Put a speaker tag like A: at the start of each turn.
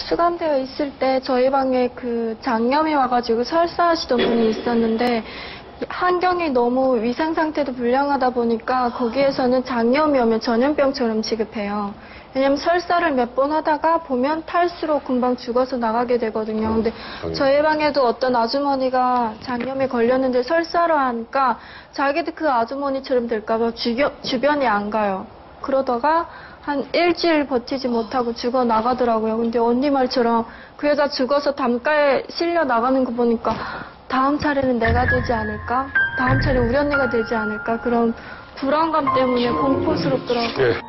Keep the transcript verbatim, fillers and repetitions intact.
A: 수감되어 있을 때 저희 방에 그 장염이 와가지고 설사하시던 분이 있었는데 환경이 너무 위생 상태도 불량하다 보니까 거기에서는 장염이 오면 전염병처럼 취급해요. 왜냐면 설사를 몇 번 하다가 보면 탈수로 금방 죽어서 나가게 되거든요. 근데 저희 방에도 어떤 아주머니가 장염에 걸렸는데 설사를 하니까 자기도 그 아주머니처럼 될까봐 주변이 안 가요. 그러다가 한 일주일 버티지 못하고 죽어 나가더라고요. 근데 언니 말처럼 그 여자 죽어서 담가에 실려 나가는 거 보니까 다음 차례는 내가 되지 않을까? 다음 차례 우리 언니가 되지 않을까? 그런 불안감 때문에 공포스럽더라고요.
B: 예.